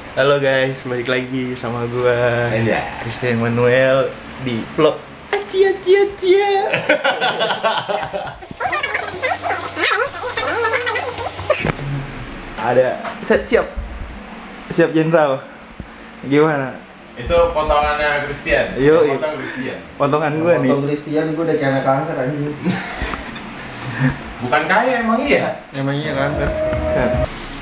Halo guys, balik lagi sama gua Iya. Christian Manuel di vlog Acia Cia Cia. Ada siap jenderal. Gimana? Itu potongannya Christian. Yo, Yang potong Christian. Potongan gua nih. Potong Christian, gue udah kayak anak kanker anjing. Bukan kaya emang iya. Emangnya kan set.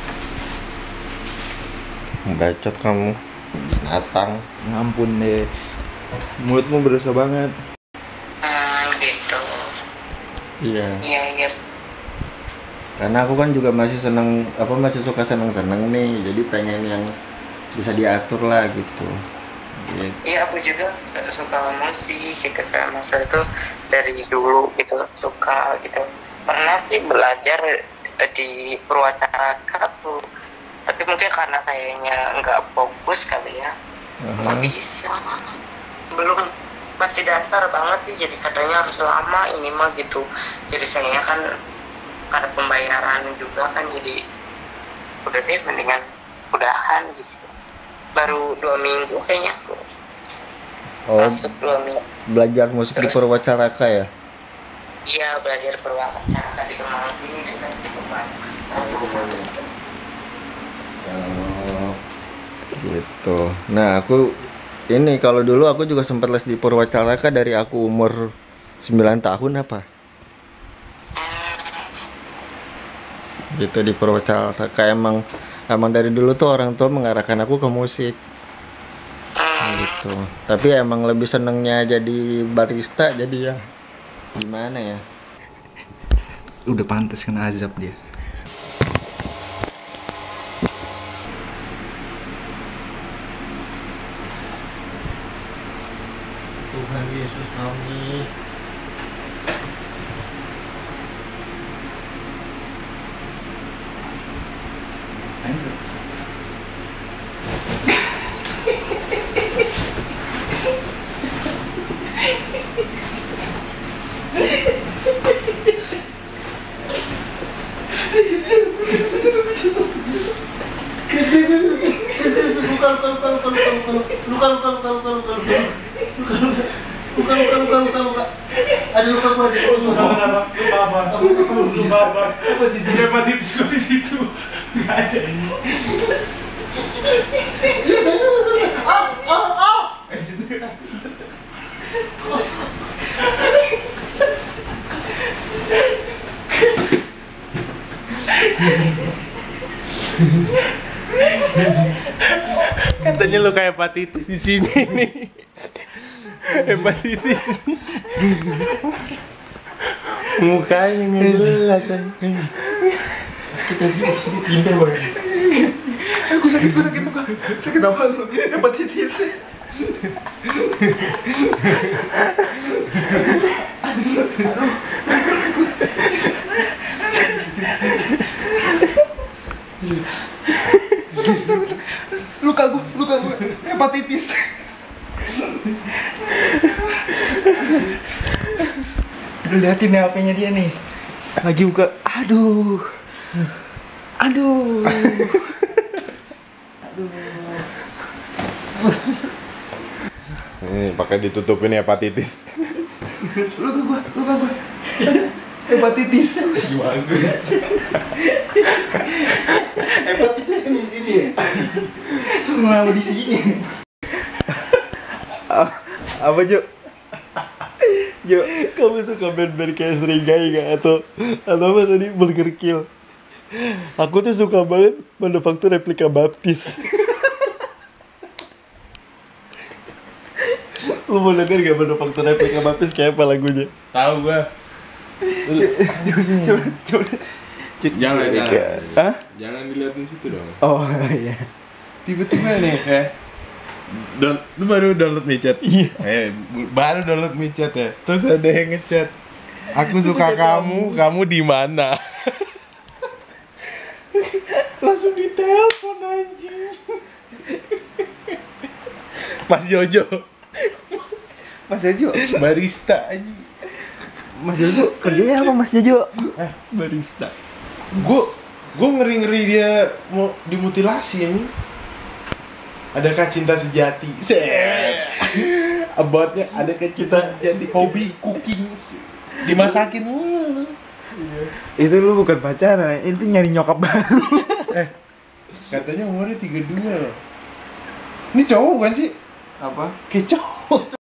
Bacot kamu, binatang. Ngampun deh. Mulutmu berdosa banget. Gitu. Iya. Iya. Karena aku kan juga masih masih suka seneng-seneng nih. Jadi pengen yang bisa diatur lah gitu. Iya, aku juga suka musik gitu kan. Maksudnya itu dari dulu gitu suka gitu. Pernah sih belajar di Purwacaraka tuh. Tapi mungkin karena sayanya nggak fokus kali ya. Nggak bisa. Belum, masih dasar banget sih. Jadi katanya harus lama ini mah gitu. Jadi sayanya kan karena pembayaran juga kan, jadi udah deh mendingan udahan gitu. Baru 2 minggu kayaknya aku masuk 2 minggu. Belajar musik di Terus? Purwacaraka ya? Iya, belajar Purwacaraka di Kemang sini dekat di Kemang. Oh, gitu. Nah, aku ini kalau dulu aku juga sempat les di Purwacaraka dari aku umur 9 tahun apa? Gitu di Purwacaraka emang dari dulu tuh orang tua mengarahkan aku ke musik. Gitu. Tapi emang lebih senengnya jadi barista, jadi ya gimana ya? Udah pantas kena azab dia. Tuhan Yesus kami. Luka. Ada luka gua di luka apa? Hepatitis kok di situ. Enggak ada ini. Katanya lu kayak hepatitis di sini nih. Hepatitis. Mukanya nggak jelas. Sakit pindah banget. Aku sakit muka. Sakit apa lu? Hepatitis. Luka gua. Hepatitis. Udah liatin nih HP-nya dia nih. Lagi buka. Aduh. Ini pakai ditutupin hepatitis. Luka gua. Hepatitis. Si bagus. Hepatitis di sini ya. Terus ngelalu di sini. Apa Jo? Kamu suka band-band kayak Seringai gak? Atau apa tadi? Burger Kill. Aku tuh suka banget manufaktur replika baptis. Lu mau denger gak manufaktur replika baptis kayak apa lagunya? Tahu gua. Coba. Jangan. Hah? Jangan diliatin situ dong. Oh iya. Tiba-tiba nih. Lu baru download micet? Iya. Baru download micet ya. Terus ada yang ngechat. Aku suka kamu di mana? Langsung ditelepon anjing. Mas Jojo. Mas Jojo. Barista anjing. Mas Jojo kerjanya apa Mas Jojo? Barista. Gue ngeri dia mau dimutilasi anjing. Adakah cinta sejati? Set. Aboutnya adakah cinta sejati? Hobi cooking. Dimasakin mulu. Itu lu bukan pacaran, itu nyari nyokap baru. Katanya umurnya 32 loh. Ini cowok bukan sih? Apa? Kayak cowok.